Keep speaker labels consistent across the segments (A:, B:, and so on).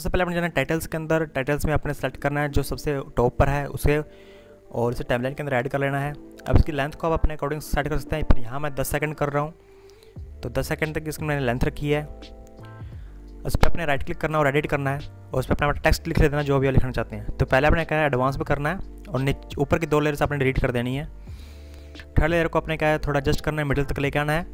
A: सबसे पहले अपने जाना है टाइटल्स के अंदर। टाइटल्स में अपने सेलेक्ट करना है जो सबसे टॉप पर है उसे, और इसे टाइमलाइन के अंदर ऐड कर लेना है। अब इसकी लेंथ को आप अपने अकॉर्डिंग सेट कर सकते हैं, पर यहाँ मैं 10 सेकंड कर रहा हूँ, तो 10 सेकंड तक इसकी मैंने लेंथ रखी है। उस पर अपने राइट क्लिक करना और एडिट करना है, और उस पर अपना टेक्स्ट लिख देना जो भी आप लिखना चाहते हैं। तो पहले अपने क्या है एडवांस में करना है, और ऊपर की 2 लेयर्स आपने डिलीट कर देनी है। थर्ड लेयर को अपने क्या है थोड़ा एडजस्ट करना है, मिडिल तक लेके आना है।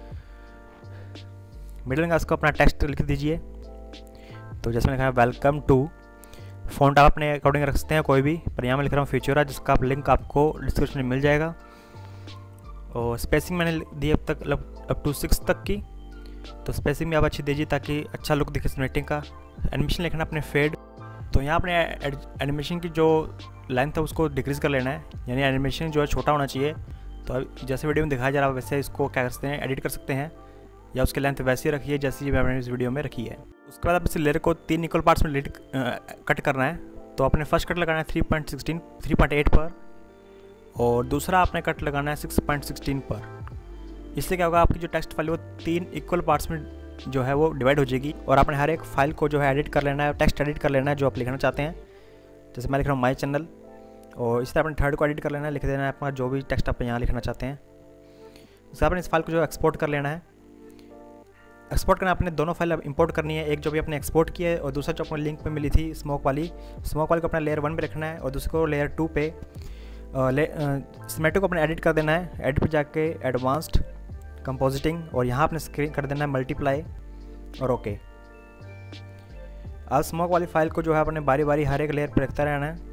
A: मिडिल में उसको अपना टेक्स्ट लिख दीजिए। तो जैसे मैंने कहा वेलकम टू, फ़ॉन्ट आप अपने अकॉर्डिंग रख सकते हैं कोई भी, पर यहाँ मैं लिख रहा हूँ फ्यूचरा, जिसका आप लिंक आपको डिस्क्रिप्शन में मिल जाएगा। और स्पेसिंग मैंने दी अब तक अप टू 6 तक की, तो स्पेसिंग भी आप अच्छी दीजिए ताकि अच्छा लुक दिखे सिनेमेटिक का। एनिमेशन लिखना अपने फेड, तो यहाँ अपने एनिमेशन की जो लेंथ है उसको डिक्रीज़ कर लेना है, यानी एनिमेशन जो है छोटा होना चाहिए। तो जैसे वीडियो में दिखाया जा रहा है वैसे इसको क्या कर सकते हैं एडिट कर सकते हैं, या उसकी लेंथ वैसी रखिए जैसी मैंने इस वीडियो में रखी है। उसके बाद आप इस लेयर को 3 इक्वल पार्ट्स में कट करना है। तो आपने फर्स्ट कट लगाना है 3.8 पर, और दूसरा आपने कट लगाना है 6.16 पर। इससे क्या होगा, आपकी जो टेक्स्ट फाइल वो 3 इक्वल पार्ट्स में जो है वो डिवाइड हो जाएगी, और आपने हर एक फाइल को जो है एडिट कर लेना है, टेक्स्ट एडिट कर लेना है जो आप लिखना चाहते हैं। जैसे मैं लिख रहा हूँ माई चैनल, और इस तरह अपने थर्ड को एडिट कर लेना है, लिख देना है अपना जो भी टेक्स्ट आप यहाँ लिखना चाहते हैं। इससे आपने इस फाइल को जो एक्सपोर्ट कर लेना है। एक्सपोर्ट करना आपने दोनों फाइल इंपोर्ट करनी है, एक जो भी आपने एक्सपोर्ट किया है और दूसरा जो अपने लिंक पे मिली थी स्मोक वाली को अपना लेयर 1 पे रखना है, और दूसरे को लेयर 2 पे। सिनेमैटिक को अपने एडिट कर देना है, एडिट पे जाके एडवांस्ड कंपोजिटिंग, और यहाँ आपने स्क्रीन कर देना है मल्टीप्लाई और ओके। अब स्मोक वाली फाइल को जो है अपने बारी बारी हर एक लेयर पर रखता रहना है।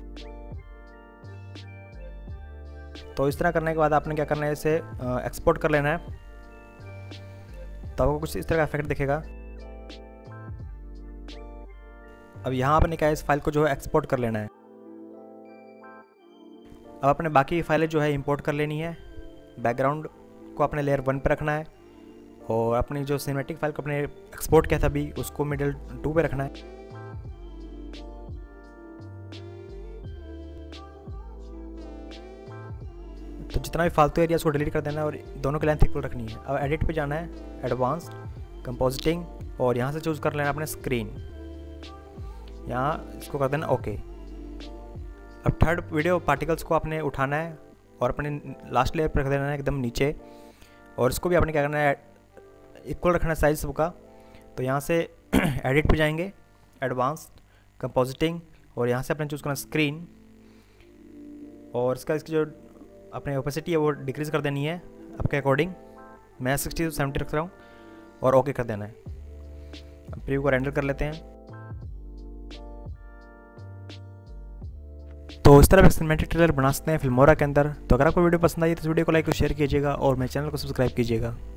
A: तो इस तरह करने के बाद आपने क्या करना है, इसे एक्सपोर्ट कर लेना है, तो आपको कुछ इस तरह का इफेक्ट दिखेगा। अब यहाँ आपने क्या है इस फाइल को जो है एक्सपोर्ट कर लेना है। अब अपने बाकी फाइलें जो है इंपोर्ट कर लेनी है। बैकग्राउंड को अपने लेयर 1 पर रखना है, और अपनी जो सिनेमैटिक फाइल को अपने एक्सपोर्ट किया था अभी उसको मिडिल 2 पे रखना है। तो जितना भी फालतू एरिया उसको डिलीट कर देना है, और दोनों की लेंथ इक्वल रखनी है। अब एडिट पे जाना है, एडवांस्ड कंपोजिटिंग, और यहाँ से चूज़ कर लेना अपने स्क्रीन, यहाँ इसको कर देना ओके। अब थर्ड वीडियो पार्टिकल्स को आपने उठाना है और अपने लास्ट लेयर पर रख देना है एकदम नीचे, और इसको भी आपने क्या करना है इक्वल रखना है साइज सबका। तो यहाँ से एडिट पे जाएंगे, एडवांस्ड कंपोजिटिंग, और यहाँ से अपने चूज़ करना स्क्रीन, और इसकी जो अपने ओपेसिटी है वो डिक्रीज़ कर देनी है आपके अकॉर्डिंग। मैं 60 से 70 रख रहा हूँ, और ओके कर देना है। अब प्रीव्यू को रेंडर कर लेते हैं। तो इस तरह सिनेमैटिक ट्रेलर बना सकते हैं फिल्मोरा के अंदर। तो अगर आपको वीडियो पसंद आई तो इस वीडियो को लाइक और शेयर कीजिएगा, और मेरे चैनल को सब्सक्राइब कीजिएगा।